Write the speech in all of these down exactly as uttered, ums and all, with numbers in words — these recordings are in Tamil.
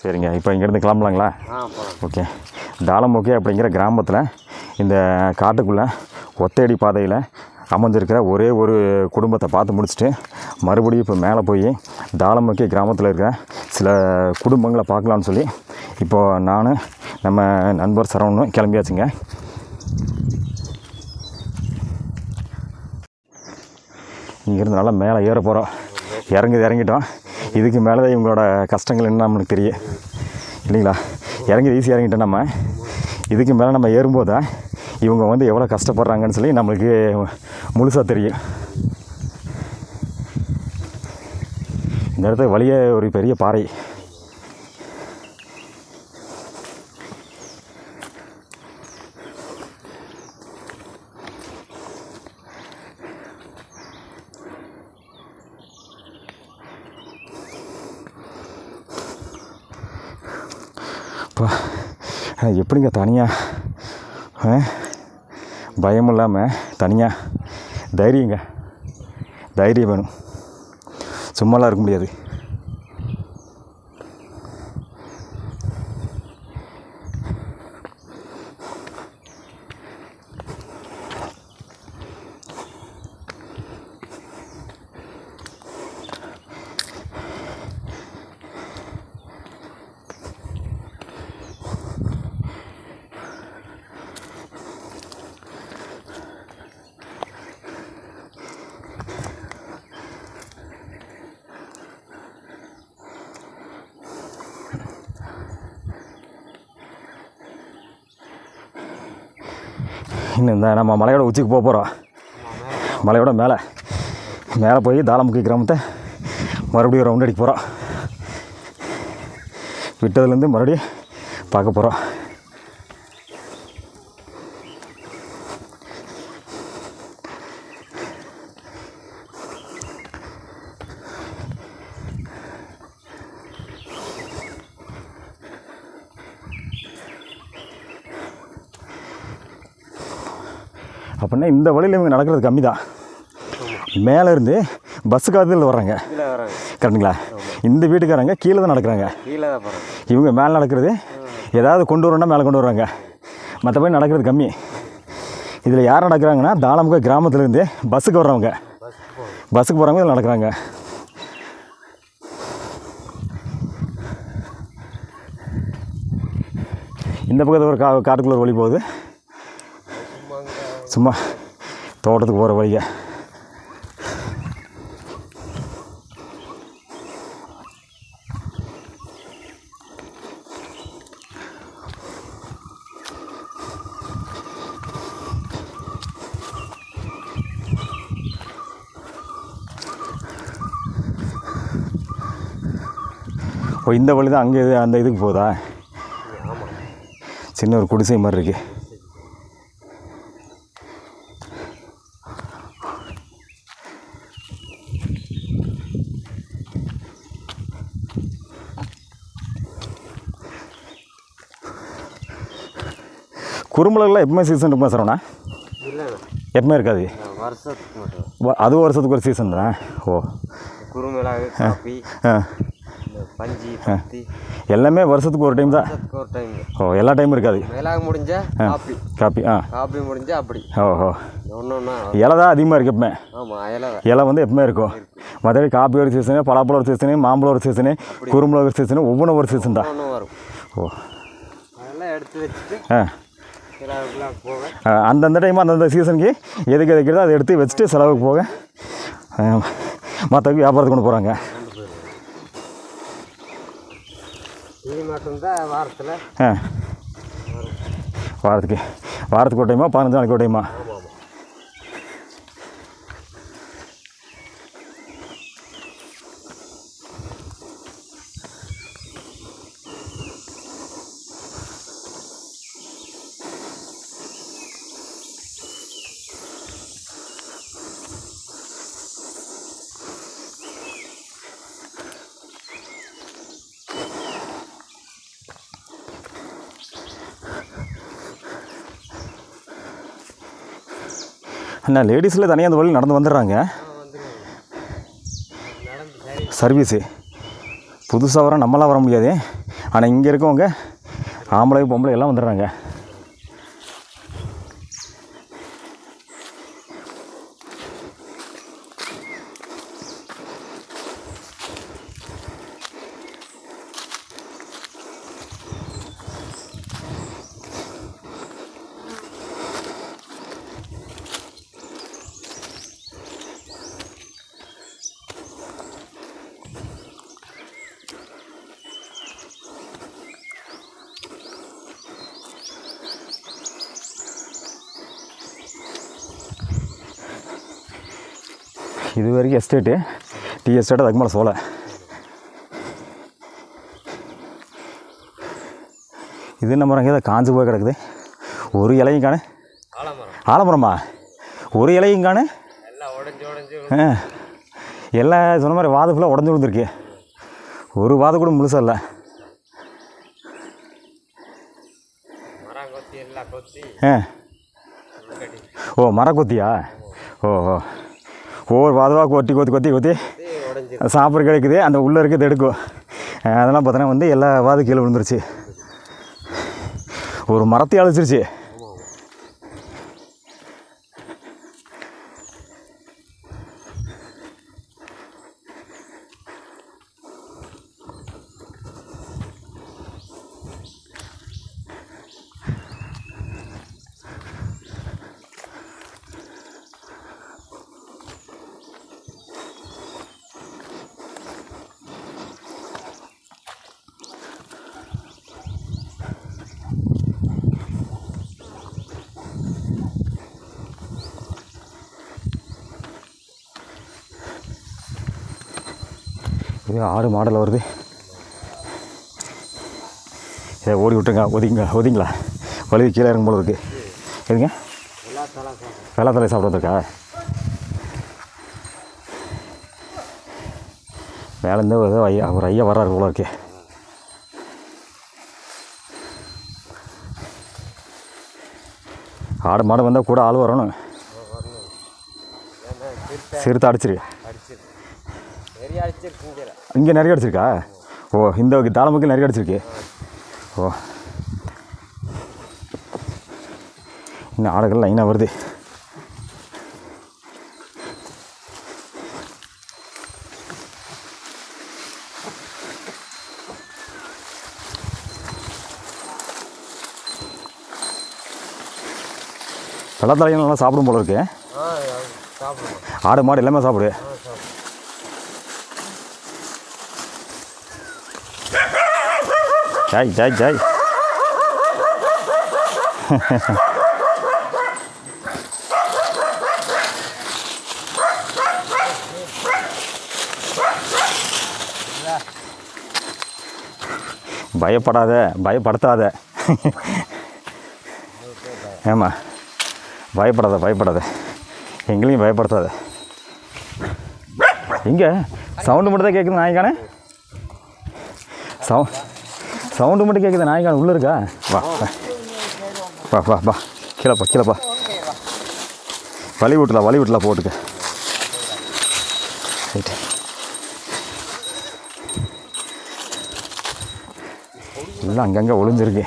சரிங்க, இப்போ இங்கேருந்து கிளம்பலாங்களா? ஓகே. தாளமுகி அப்படிங்கிற கிராமத்தில் இந்த காட்டுக்குள்ளே ஒத்தையடி பாதையில் அமைஞ்சிருக்கிற ஒரே ஒரு குடும்பத்தை பார்த்து முடிச்சுட்டு மறுபடியும் இப்போ மேலே போய் தாளமுகி கிராமத்தில் இருக்கிற சில குடும்பங்களை பார்க்கலான்னு சொல்லி இப்போது நான் நம்ம நண்பர் சரவணனும் கிளம்பியாச்சுங்க. இங்கேருந்து நல்லா மேலே ஏற போகிறோம். இறங்கி இறங்கிட்டோம். இதுக்கு மேலே தான் இவங்களோட கஷ்டங்கள் என்ன நம்மளுக்கு தெரியும் இல்லைங்களா? இறங்கி ஈஸியாக இறங்கிட்டோம். நம்ம இதுக்கு மேலே நம்ம ஏறும்போது தான் இவங்க வந்து எவ்வளோ கஷ்டப்படுறாங்கன்னு சொல்லி நம்மளுக்கு முழுசாக தெரியும். இந்த இடத்துல வழியே ஒரு பெரிய பாறை. எப்படிங்க தனியாக பயம் இல்லாமல் தனியாக தைரியங்க தைரியம் வேணும். சும்மாலாம் இருக்க முடியாது. இன்னும் இந்த நம்ம மலையோட உச்சிக்கு போக போகிறோம். மலையோட மேலே மேலே போய் தாளமுகி கிராமத்தை மறுபடியும் ரவுண்ட் அடிக்க போகிறோம். விட்டதுலேருந்து மறுபடியும் பார்க்க போகிறோம். அப்படின்னா இந்த வழியில் இவங்க நடக்கிறது கம்மி தான். மேலே இருந்து பஸ்ஸுக்காக வர்றாங்க கரெக்டுங்களா? இந்த வீட்டுக்காரங்க கீழே தான் நடக்கிறாங்க. இவங்க மேலே நடக்கிறது ஏதாவது கொண்டு வரணும்னா மேலே கொண்டு வருவாங்க. மற்றபடி நடக்கிறது கம்மி. இதில் யார் நடக்கிறாங்கன்னா தாளமுகி கிராமத்துலேருந்து பஸ்ஸுக்கு வர்றவங்க, பஸ்ஸுக்கு போகிறவங்க இதில் நடக்கிறாங்க. இந்த பக்கத்தில் ஒரு கா காட்டுக்குள்ள ஒரு வழி போகுது. சும்மா தோட்டத்துக்கு போகிற வழியை. ஓ, இந்த வழி தான் அங்கே அந்த இதுக்கு போகுதா? சின்ன ஒரு குடிசை மாதிரி இருக்குது. குறும்புலாம் எப்பவுமே சீசன் இருக்குமா சரவணா? எப்பவுமே இருக்காது. அது வருஷத்துக்கு ஒரு சீசன் தான். ஓ, குறுமிளகு, காப்பி, பஞ்சி, பருத்தி எல்லாமே வருஷத்துக்கு ஒரு டைம் தான். ஓ, எல்லா டைமும் இருக்காது. மிளகு முடிஞ்சா காப்பி, காப்பி ஆ காப்பி முடிஞ்சா அப்படி. ஓஹோ, ஒன்று ஒன்றா இலை தான் அதிகமாக இருக்குது எப்பவுமே. ஆமாம், இலை இலை வந்து எப்பவுமே இருக்கும். மற்றபடி காப்பி ஒரு சீசனு, பலாப்பழம் ஒரு சீசனு, மாம்பழம் ஒரு சீசனு, குறும்புல ஒரு சீசனு, ஒவ்வொன்றும் ஒரு சீசன் தான் வரும். ஓ, அதெல்லாம் எடுத்து வச்சுட்டு ஆ அந்தந்த டைம் அந்தந்த சீசனுக்கு எதுக்கு எதுக்கிறதோ அதை எடுத்து வச்சுட்டு செலவுக்கு போக மற்றவங்க வியாபாரத்துக்கு கொண்டு போகிறாங்க. இது மட்டும்தான் வாரத்தில் ஆ வாரத்துக்கு வாரத்துக்கு ஒரு டைமா, பதினஞ்சு நாளைக்கு ஒரு டைமா? அண்ணா, லேடிஸில் தனியாக அந்த வழி நடந்து வந்துடுறாங்க. சர்வீஸு புதுசாக வர நம்மளாம் வர முடியாது. ஆனால் இங்கே இருக்கவங்க ஆம்பளை பொம்பளை எல்லாம் வந்துடுறாங்க. இது வரைக்கும் எஸ்டேட்டு, டீ எஸ்டேட்டு, அதுக்கு மேலே சோலை. இது என்ன மரம் ஏதோ காஞ்சு போய் கிடக்குது. ஒரு இலையும் காணு. ஆலமரமா? ஒரு இலையும் காணு. ஆ எல்லாம் சொன்ன மாதிரி வாது ஃபுல்லாக உடஞ்சி விழுந்துருக்கு. ஒரு வாது கூட முழுசாக இல்லை. ஆ ஓ மரக்கொத்தியா? ஓ ஓ ஒவ்வொரு வாதவாக கொத்தி கொத்தி கொத்தி கொத்தி சாப்பிட்ற கிடைக்குது. அந்த உள்ளே இருக்கிறது எடுக்கும். அதெல்லாம் பார்த்தோன்னா வந்து எல்லா வாது கீழே விழுந்துருச்சு. ஒரு மரத்தை அழிச்சிருச்சு. இது ஆடு மாடல் வருது. இதை ஓடி விட்டுருங்க. ஒதிங்க ஒதிங்களா வலி கீழே இறங்கும் போல இருக்குது. எதுங்க வெள்ளாத்தலை சாப்பிட வந்திருக்கா? மேலேருந்து ஒரு ஐயா ஒரு ஐயா வர்றாரு போல இருக்கு. ஆடு மாடு வந்தால் கூட ஆள் வரணும். சிறுத்தை அடிச்சிரு. இங்கே நிறைய அடிச்சிருக்கா? ஓ இந்த தாளமுக்கு நிறைய அடிச்சிருக்கு. ஓ இன்னும் ஆடுகள் லைனாக வருது. வெள்ளாத்தலையும் நல்லா சாப்பிடும் போல இருக்கு. ஆடு மாடு எல்லாமே சாப்பிடு. Joy joy joy. பயப்படாத, பயப்படுத்தாத. ஆமாம் பயப்படாத பயப்படாத, எங்களையும் பயப்படுத்தாத. இங்கே சவுண்டு மட்டும் தான் கேட்குது. நாய்க்கானே சவு சவுண்டு மட்டும் கேட்குது. நாய்க்கான உள்ளே இருக்கா? வா வா வா வா கீழப்பா கீழப்பா. வலி விட்டுலாம் வலி விட்டுலாம் போட்டுக்க. ரைட்டு. எல்லாம் அங்கங்கே ஒளிஞ்சிருக்கு.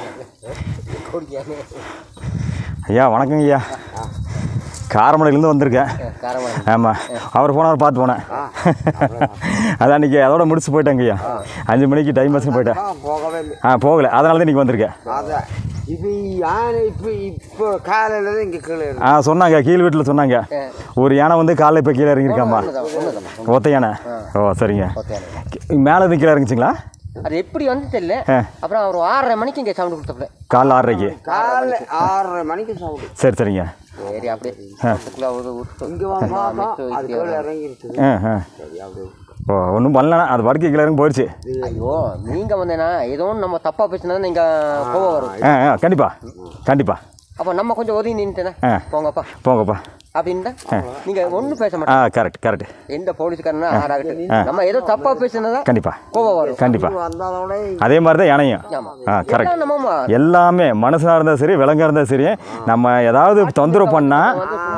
ஐயா வணக்கங்க ஐயா. காரமடையிலேருந்து வந்திருக்கேன். ஆமாம் அவர் போனவர் பார்த்து போனேன். அதான் இன்றைக்கி அதோட முடிச்சு போயிட்டேங்க ஐயா. அஞ்சு மணிக்கு டைம் பஸ்ஸுன்னு போயிட்டேன். ஆ போகலை, அதனால தான் இன்றைக்கி வந்திருக்கேன். இப்போ யானை இப்போ இப்போ காலையில் தான் இங்கே கீழே ஆ சொன்னாங்க, கீழ் வீட்டில் சொன்னாங்க ஒரு யானை வந்து காலையில் இப்போ கீழே இறங்கியிருக்காம்மா. ஒத்த யானை. ஓ சரிங்க. மேலே இருந்து கீழே இறங்கிச்சிங்களா? அது எப்படி வந்து தெரியல. அப்புறம் ஒரு ஆறரை மணிக்கு இங்கே சவுண்டு கொடுத்தப்பல. காலைல ஆறரைக்கு? காலைல ஆறரை மணிக்கு சவுண்டு. சரி சரிங்க. சரி அப்படியே இங்கே இறங்கிருச்சு. ஆ ஆ ஓ ஒன்றும் பண்ணலண்ணா, அது படுக்கை கீழே இறங்கி போயிடுச்சு. ஐயோ நீங்கள் வந்தேன்னா ஏதோ நம்ம தப்பாக பேசினா நீங்கள் கோவம் வரும். ஆ ஆ கண்டிப்பாக கண்டிப்பாக. அப்போ நம்ம கொஞ்சம் ஒதுங்கி நின்றுட்டேன்னா போங்கப்பா போங்கப்பா அப்படின்ட்டா நீங்கள் ஒன்றும் பேச ஆ மாட்டேன். Correct correct. எந்த போலீஸ்காரனா ஆறாகட்டும், நம்ம ஏதோ தப்பாக பேசினா கண்டிப்பாக கோவம் வரும். கண்டிப்பாக. அதே மாதிரி தான் யானையும். ஆ கரெக்ட். நம்ம எல்லாமே மனுஷனாக இருந்தாலும் சரி விலங்காக இருந்தாலும் சரி, நம்ம ஏதாவது தொந்தரவு பண்ணால்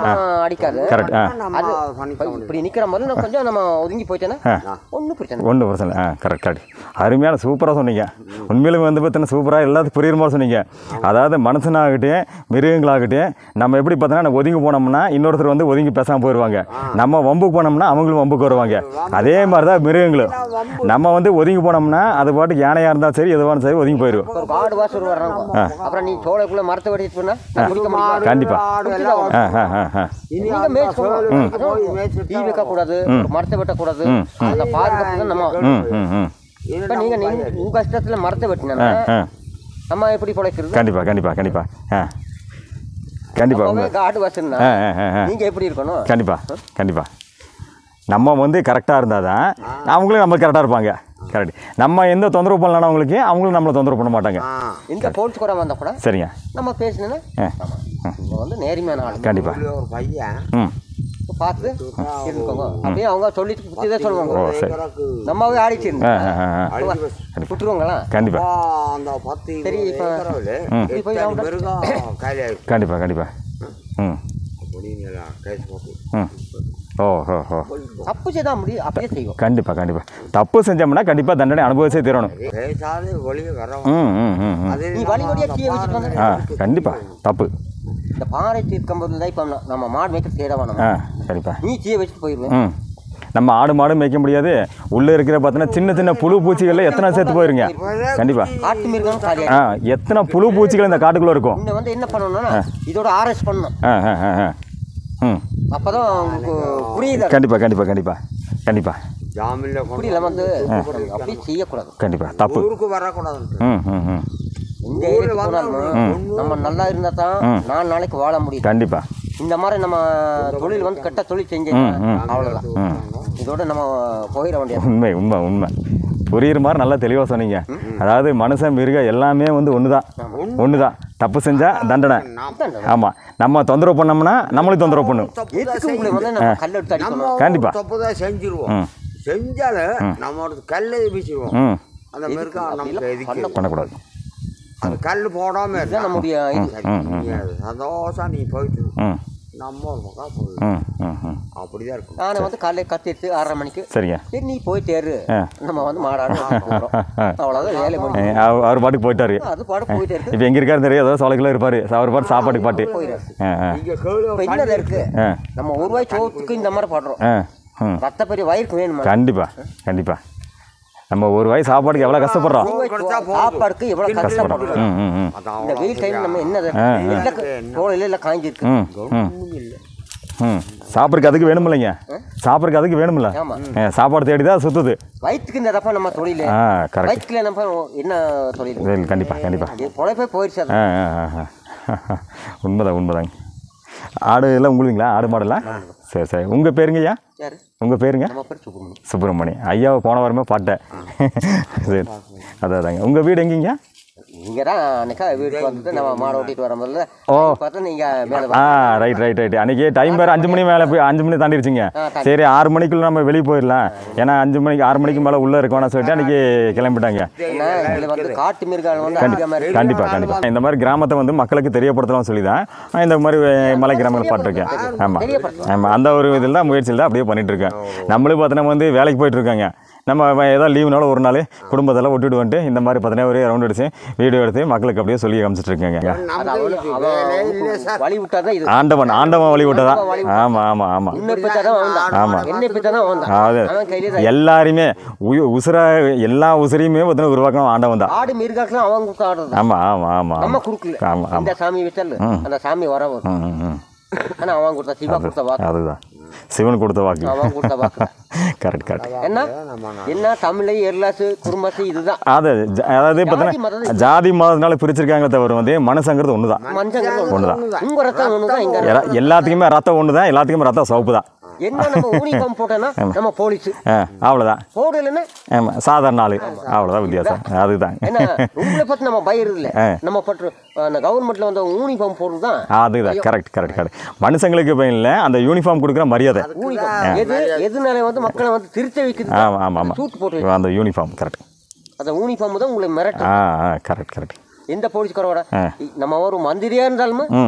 அடிக்காது. கரெக்ட். ஆ அது இப்படி நிற்கிற போது நான் கொஞ்சம் நம்ம ஒதுங்கி போயிட்டேன்னா ஒன்றும் பிரச்சனை ஒன்றும் பிரச்சனை. ஆ கரெக்ட் கரெக்ட். அருமையான சூப்பராக சொன்னீங்க. உண்மையிலுமே வந்து பார்த்தீங்கன்னா சூப்பராக எல்லாத்துக்கும் புரியுற மாதிரி சொன்னீங்க. அதாவது மனுஷனாகட்டும் மிருகங்களாகட்டும் நம்ம எப்படி பார்த்தோன்னா ஒதுங்கி போனோம்னா இன்னொருத்தர் வந்து ஒதுங்கி பேசாமல் போயிடுவாங்க. நம்ம வம்புக்கு போனோம்னா அவங்களும் வம்புக்கு வருவாங்க. அதே மாதிரி தான் மிருகங்களும் நம்ம வந்து ஒதுங்கி போனோம்னா அது பாட்டுக்கு யானையாக இருந்தாலும் சரி எதுவானும் சரி ஒதுங்கி போயிடும். ஒரு காடு வாசல் வர்றாங்க அப்புறம் நீ சோளைக்குள்ளே மரத்தை வெட்டிட்டு போனா கண்டிப்பாக. ஆ ஆ ஆ ஆ நீங்க மேய்ச்சி தீ வைக்கக்கூடாது, மரத்தை வெட்டக்கூடாது. அந்த பாதுகாப்பு தான் நம்ம. ம் ம் ம் இப்போ நீங்கள் நீங்கள் உங்கள் கஷ்டத்தில் மரத்தை வெட்டினா நம்ம எப்படி பிழைக்கிறது? கண்டிப்பாக கண்டிப்பாக கண்டிப்பாக. ஆ கண்டிப்பாக. காடு வாசல்னா நீங்கள் எப்படி இருக்கணும்? கண்டிப்பாக கண்டிப்பாக. நம்ம வந்து கரெக்டாக இருந்தால் தான் அவங்களும் நம்ம கரெக்டாக இருப்பாங்க. கரெக்ட். நம்ம எந்த தொந்தரவு பண்ணலாம் அவங்களுக்கு, அவங்களும் நம்மளை தொந்தரவு பண்ண மாட்டாங்க. இந்த போலீஸ் கூட வந்தால் கூட சரிங்க நம்ம பேசினேன்னா நீங்கள் வந்து நேர்மையான ஆள். கண்டிப்பாக. ஒரு பையன் ம் பார்த்து இருந்துக்கோங்க அப்படியே அவங்க சொல்லிட்டு புத்தி தான் சொல்லுவாங்க. ஓ சரி. நம்மவே ஆடிச்சு ஆ ஆ ஆ விட்டுருவாங்களா? கண்டிப்பாக. அந்த பத்து சரி இப்போ கண்டிப்பாக கண்டிப்பாக. ம் ம் ஓ ஹோ ஹோ தப்பு செய்தா முடியும் அப்படியே செய்வோம். கண்டிப்பாக கண்டிப்பாக. தப்பு செஞ்சோம்னா கண்டிப்பாக தண்டனை அனுபவிச்சே தீரணும். ம் ம் ம் நீ வழி வழியாக தீய வச்சுட்டு வந்து ஆ கண்டிப்பாக தப்பு. இந்த பாறை தீர்க்கும் போது தான் இப்போ நம்ம மாடு மேய்க்க தேடவா நம்ம? ஆ கண்டிப்பாக. நீ தீய வச்சுட்டு போயிடுவேன். ம் நம்ம ஆடு மாடு மேய்க்க முடியாது. உள்ளே இருக்கிற பார்த்தீங்கன்னா சின்ன சின்ன புழு பூச்சிகளில் எத்தனை சேர்த்து போயிருங்க. கண்டிப்பாக. காட்டு மிருகம் காரியம். ஆ எத்தனை புழு பூச்சிகள் இந்த காட்டுக்குள்ளே இருக்கும். இன்னும் வந்து என்ன பண்ணணும்னா இதோட ஆர்எஸ் பண்ணணும். ஆ ஆ ஆ ஆ ம் அப்போ தான் உங்களுக்கு புரியுது. கண்டிப்பாக கண்டிப்பாக கண்டிப்பாக கண்டிப்பாக. புரியல வந்து அப்படி செய்யக்கூடாது. கண்டிப்பாக தப்பு. வரக்கூடாது. ம் ம் ம் இந்த ஏரியாவுக்கு போனாலும் நம்ம நல்லா இருந்தால் தான் நாலு நாளைக்கு வாழ முடியும். கண்டிப்பாக. இந்த மாதிரி நம்ம தொழில் வந்து கெட்ட தொழில் செஞ்சு அவ்வளோதான். இதோட நம்ம போயிட வேண்டியது. உண்மை உண்மை உண்மை. புரியுற மாதிரி நல்லா தெளிவாக சொன்னீங்க. அதாவது மனுஷன் மிருகம் எல்லாமே வந்து ஒன்று தான் ஒன்று தான். தப்பு செஞ்சால் தண்டனை. ஆமாம். நம்ம தொந்தரவு பண்ணோம்னா நம்மளும் தொந்தரவு பண்ணும். கண்டிப்பாக. தப்பு தான் செஞ்சிருவோம். செஞ்சாலும் நம்ம கல்லை வீசிடுவோம். ம் அந்த மிருகம் பண்ணக்கூடாது. அது கல் போடாமல் இருந்தால் நம்முடைய சந்தோஷம் நீ போயிட்டு ம் நம்ம ஒரு பக்கம் போயிடும். ம் ம் ம் அப்படிதான் இருக்கும். நான் வந்து காலையில் கத்திட்டு ஆறரை மணிக்கு சரிங்க. சரி நீ போயிட்டேரு நம்ம வந்து மாடாடு அவ்வளோதான் வேலை பண்ணி அவர் பாட்டுக்கு போயிட்டாரு. அது பாட்டு போயிட்டே இருக்கு. இப்போ எங்கே இருக்காரு தெரியும். ஏதோ சோலைக்குள்ளே இருப்பார். அவர் பாட்டு சாப்பாட்டுக்கு பாட்டு இப்போ என்னது இருக்கு. நம்ம ஒரு ரூபாய் சோத்துக்கு இந்த மாதிரி பாடுறோம். ம் ரத்த பெரிய வயிறுக்கு வேணுமா? கண்டிப்பாக கண்டிப்பாக. நம்ம ஒரு வாய் சாப்பாடுக்கு எவ்வளோ கஷ்டப்படுறோம். சாப்பாடுக்கு எவ்வளோ கஷ்டப்படுறோம். ம் ம் ம் இந்த வெயில் டைம் நம்ம என்னது தோலையில் இல்லை காய்ஞ்சிருக்கு. ம் ம் ம் சாப்பிட்றதுக்கு அதுக்கு வேணும் இல்லைங்க. சாப்பிட்றதுக்கு அதுக்கு வேணுமில்ல. சாப்பாடு தேடி தான் சுற்றுது. வயிற்றுக்கு இந்த தப்பா நம்ம தொழில். ஆ கரெக்ட். வயிற்றுல நம்ம என்ன தொழில்? கண்டிப்பாக கண்டிப்பாக. பொழைப்பே போயிடுச்சு. ஆ ஆ ஆ உண்மைதான் உண்மைதாங்க. ஆடு எல்லாம் உங்களுதுங்களா? ஆடு மாடெல்லாம்? சரி சரி. உங்கள் பேருங்க ஐயா? உங்கள் பேருங்க? சுப்பிரமணி. ஐயாவை போன வாரமே பாட்டேன். சரி அதான் அதாங்க. உங்கள் வீடு எங்கேங்க? இங்கே தான் அன்றைக்கா வீட்டுக்கு வந்துட்டு நம்ம மாடை ஓட்டிகிட்டு வரும்போது ஓ பார்த்தா நீங்கள் மேலே. ஆ ரைட் ரைட் ரைட். அன்றைக்கி டைம் வேறு அஞ்சு மணி மேலே போய் அஞ்சு மணி தாண்டிடுச்சிங்க. சரி ஆறு மணிக்குள்ளே நம்ம வெளியே போயிடலாம். ஏன்னா அஞ்சு மணிக்கு ஆறு மணிக்கு மேலே உள்ளே இருக்கோன்னு சொல்லிட்டு அன்றைக்கி கிளம்பிட்டாங்க. வந்து காட்டு மிருகம் வந்து கண்டிப்பாக கண்டிப்பாக. இந்த மாதிரி கிராமத்தை வந்து மக்களுக்கு தெரியப்படுத்தலாம் சொல்லி தான் இந்த மாதிரி மலை கிராமங்கள் பாட்டிருக்கேன். ஆமாம் ஆமாம். அந்த ஒரு இதில் தான் முயற்சியில் தான் அப்படியே பண்ணிகிட்ருக்கேன். நம்மளும் பார்த்தோன்னா வந்து வேலைக்கு போயிட்டுருக்காங்க. நம்ம ஏதோ லீவுனால ஒரு நாள் குடும்பத்தெல்லாம் விட்டுட்டு வந்துட்டு இந்த மாதிரி பார்த்தீங்கன்னா ஒரு ரவுண்ட் அடிச்சு வீடியோ எடுத்து மக்களுக்கு அப்படியே சொல்லி காமிச்சிட்டு இருக்கேங்க. வழி விட்டாதான் இது ஆண்டவன் ஆண்டவன் வழி விட்டதா. ஆமாம் ஆமாம் ஆமாம் ஆமாம். அது எல்லாருமே உசுரா எல்லா உசுரையுமே பார்த்தீங்கன்னா உருவாக்கணும் ஆண்டவன் தான். ஆடு மிருகம் அவங்க ஆமாம் ஆமாம் ஆமாம். நம்ம குறுக்கல. ஆமாம் ஆமாம். சாமி வச்சால் அந்த சாமி வர வரும். ஆனால் அவன் கொடுத்தா சிவா கொடுத்த வாக்கு. அதுதான் சிவன் கொடுத்த வாக்கு. அவன் கொடுத்த வாக்கு. Correct correct. என்ன என்ன தமிழ் எர்லாசு குடும்பத்து இதுதான். அது அதாவது பார்த்தீங்கன்னா ஜாதி மதத்தினால பிரிச்சிருக்காங்க தவிர வந்து மனசங்கிறது ஒன்று தான். ஒன்று தான். உங்கள் ரத்தம் ஒன்று தான். எல்லாத்துக்குமே ரத்தம் ஒன்று தான். எல்லாத்துக்குமே ரத்தம் சோப்பு தான். என்ன நம்ம யூனிஃபார்ம் போட்டோன்னா நம்ம போலீஸ் அவ்வளோதான். போடலைன்னா ஆமாம் சாதாரண ஆள். அவ்வளோதான் வித்தியாசம். அதுதான். ஏன்னா உங்களை பற்றி நம்ம பயிர் இல்லை. நம்ம பற்று கவர்மெண்ட்டில் வந்து யூனிஃபார்ம் போடுறது தான். அதுதான் கரெக்ட் கரெக்ட் கரெக்ட். மனுஷங்களுக்கு பயன் இல்லை. அந்த யூனிஃபார்ம் கொடுக்குற மரியாதை. எது எதுனால வந்து மக்களை வந்து திருத்த வைக்குது. ஆமாம் ஆமாம் ஆமாம். சூட் போட்டு அந்த யூனிஃபார்ம் கரெக்ட். அந்த யூனிஃபார்ம் தான் உங்களை மிரட்டு. ஆ ஆ கரெக்ட் கரெக்ட். எந்த போலீஸ்காரோட நம்ம ஒரு மந்திரியாக இருந்தாலுமே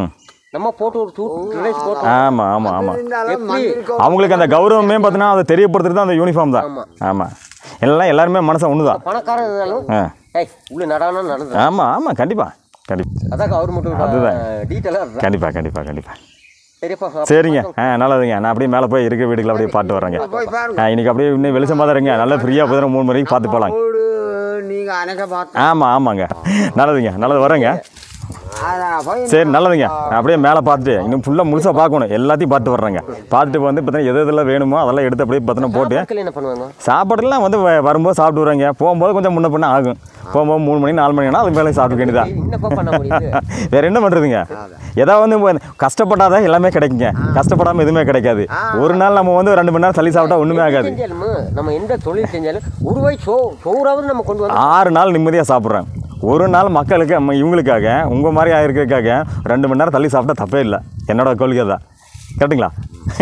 நம்ம போட்டு ஒரு சூட் ட்ரெஸ் போட்டு ஆமாம் ஆமாம் ஆமாம் இருந்தாலும் மண் இருக்கும். அவங்களுக்கு அந்த கௌரவமே பார்த்தீங்கன்னா அதை தெரியப்படுத்துறது தான் அந்த யூனிஃபார்ம் தான். ஆமாம் எல்லாம் எல்லாருமே மனசை ஒன்று தான். பணக்காரன் இருந்தாலும் ஆ ஏய் உள்ள நடானா நடந்து ஆமாம் ஆமாம் கண்டிப்பாக கண்டிப்பாக அதான் கவர்மெண்ட் அதுதான். டீட்டெயிலாக கண்டிப்பாக கண்டிப்பாக கண்டிப்பாக சரிப்பா சரிங்க. ஆ நல்லதுங்க. நான் அப்படியே மேலே போய் இருக்க வீடுகளை அப்படியே பார்த்து வரேங்க. போய் பாருங்க. ஆ இன்னைக்கு அப்படியே இன்னும் வெளிச்சமாக தான் இருங்க. நல்லா ஃப்ரீயாக போதும் மூணு மணிக்கு பார்த்து போகலாம். போடு நீங்க அணைக்க பார்த்து ஆமாம் ஆமாங்க நல்லதுங்க. நல்லது வரேங்க. அதான் போய் சரி நல்லதுங்க. நான் அப்படியே மேலே பார்த்துட்டு இன்னும் ஃபுல்லாக முழுசாக பார்க்கணும். எல்லாத்தையும் பார்த்து வர்றேங்க. பார்த்துட்டு வந்து பார்த்தீங்கன்னா எது எதெல்லாம் வேணுமோ அதெல்லாம் எடுத்து அப்படியே பார்த்தீங்கன்னா போட்டு மக்கள் என்ன பண்ணுவாங்க சாப்பாடுலாம் வந்து வ- வரும்போது சாப்பிட்டு வராங்க. போகும்போது கொஞ்சம் முன்ன பின்ன ஆகும். போகும்போது மூணு மணி நாலு மணினா அதுக்கு மேலே சாப்பிட்டு வேண்டியதான். என்னப்பா பண்ண முடியுது வேற என்ன பண்ணுறதுங்க? ஏதாவது வந்து இப்ப கஷ்டப்பட்டாதான் எல்லாமே கிடைக்குங்க. கஷ்டப்படாமல் எதுவுமே கிடைக்காது. ஒரு நாள் நம்ம வந்து ரெண்டு மணி நேரம் தள்ளி சாப்பிட்டா ஒன்றுமே ஆகாது. செஞ்சாலும் நம்ம எந்த தொழில் செஞ்சாலும் ஒரு ரூபாய் சோ சோறாவது நம்ம கொண்டு வந்து ஆறு நாள் நிம்மதியாக சாப்பிட்றேன். ஒரு நாள் மக்களுக்கு நம்ம இவங்களுக்காக உங்கள் மாதிரி ஆகிருக்கிறதுக்காக ரெண்டு மணி நேரம் தள்ளி சாப்பிட்டா தப்பே இல்லை. என்னோட கொள்கை தான். கரெக்டுங்களா?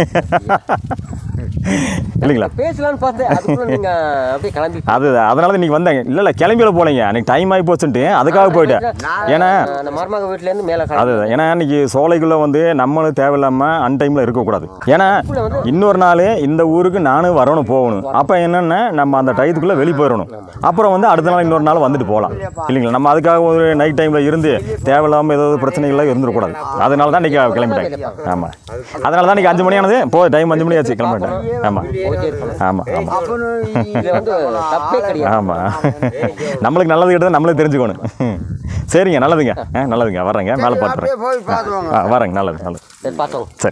இல்லைங்களா? பேசலான்னு பார்த்தேன் அதுக்குள்ள நீங்க அப்படியே கிளம்பி அது அதனால தான் இன்றைக்கி வந்தேங்க. இல்லை இல்லை கிளம்பியில் போகலைங்க. அன்றைக்கி டைம் ஆகி போச்சுன்ட்டு அதுக்காக போயிட்டேன். ஏன்னா அந்த மருமக வீட்டுல இருந்து மேல அது ஏன்னா இன்னைக்கு சோலைக்குள்ளே வந்து நம்மளும் தேவையில்லாமல் அன்டைமில் இருக்கக்கூடாது. ஏன்னா இன்னொரு நாள் இந்த ஊருக்கு நானும் வரணும் போகணும். அப்போ என்னென்னா நம்ம அந்த டயத்துக்குள்ளே வெளியே போயிடணும். அப்புறம் வந்து அடுத்த நாள் இன்னொரு நாள் வந்துட்டு போகலாம். இல்லைங்களா? நம்ம அதுக்காக ஒரு நைட் டைமில் இருந்து தேவையில்லாமல் ஏதாவது பிரச்சனைகள்லாம் இருந்துடக்கூடாது. அதனால தான் இன்றைக்கி கிளம்பிட்டேன். ஆமாம் அதனால தான் இன்றைக்கி அஞ்சு மணியானது போ டைம் அஞ்சு மணி ஆச்சு கிளம்பிட்டேன். ஆமாம் ஆமாம் ஆமாம் இதுல வந்து தப்பே கிடையாது. ஆமாம் நம்மளுக்கு நல்லது கிட்டதான் நம்மளே தெரிஞ்சுக்கணும். சரிங்க நல்லதுங்க. ஆ நல்லதுங்க. வர்றேங்க. மேலே பார்த்துறேன். அப்படியே போய் பார்த்துவாங்க. ஆ வரேங்க. நல்லது நல்லது. சரி பார்த்தோம் சரி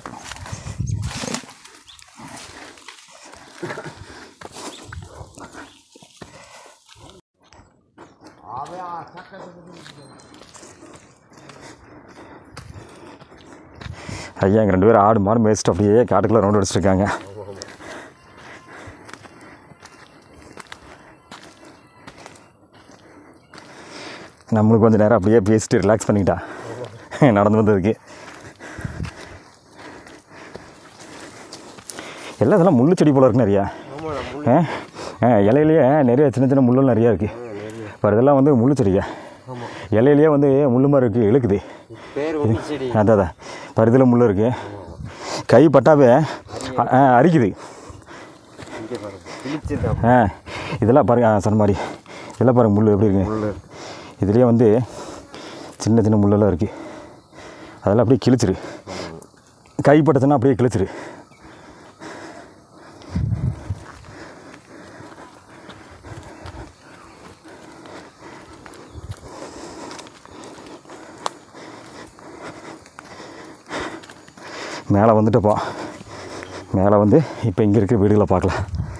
ஐயா எங்கள் ரெண்டு பேரும் ஆடு மாடு மேய்ச்சிட்டு அப்படியே காட்டுக்குள்ளே ரவுண்ட் அடிச்சிருக்காங்க. நம்மளுக்கு கொஞ்சம் நேரம் அப்படியே பேசிட்டு ரிலாக்ஸ் பண்ணிக்கிட்டா நடந்து வந்ததுக்கு. எல்லாம் இதெல்லாம் முள்ளு செடி போல இருக்கு நிறையா. ஆ ஆ இலையிலேயே நிறைய சின்ன சின்ன முள்ளும் நிறையா இருக்குது. இப்போ இதெல்லாம் வந்து முள்ளு செடிங்க. இலையிலேயே வந்து முள்ளு மாதிரி இருக்குது இழுக்குது. அதான் அதான் பருதில் முள் இருக்குது. கை பட்டாவே ஆ அரிக்குது. ஆ இதெல்லாம் பாருங்க. ஆ சொன்ன மாதிரி இதெல்லாம் பாருங்கள் முள் எப்படி இருக்குங்க. இதுலேயே வந்து சின்ன சின்ன முள்ளெல்லாம் இருக்குது. அதெல்லாம் அப்படியே கிழிச்சிரு. கைப்பட்டதுன்னா அப்படியே கிழிச்சிரு. மேலே வந்துட்டுப்போ மேலே வந்து இப்போ இங்கே இருக்கிற வீடுகளை பார்க்கலாம்.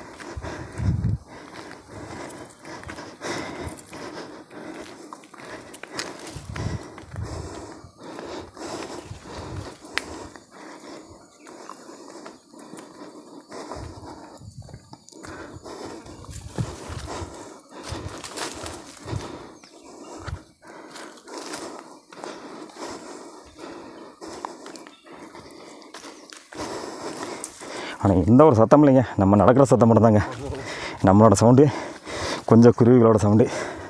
ஆனால் எந்த ஒரு சத்தம் இல்லைங்க. நம்ம நடக்கிற சத்தம் மட்டும் தாங்க. நம்மளோட சவுண்டு கொஞ்சம் குருவிகளோட சவுண்டு.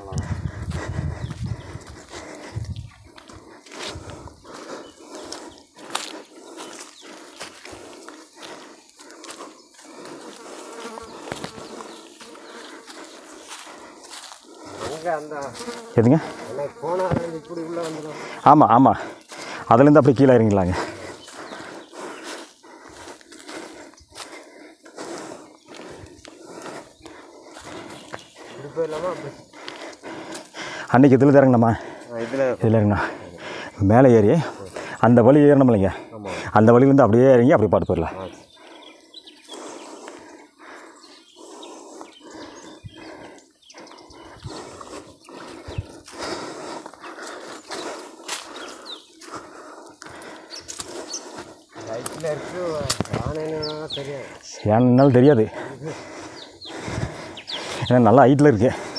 எதுங்க? ஆமாம் ஆமாம் அதுலேருந்து அப்படியே கீழே இறங்கிடலாங்க. அன்றைக்கி இதில் இறங்கணுமா? இதில் இறங்கண்ணா மேலே ஏறி அந்த வழி ஏறணும் இல்லைங்க. அந்த வழியிலேருந்து அப்படியே இறங்கி அப்படியே பார்த்து போயிடலாம். ஏன்னாலும் தெரியாது. ஏன்னா நல்லா ஹைட்டில் இருக்குது.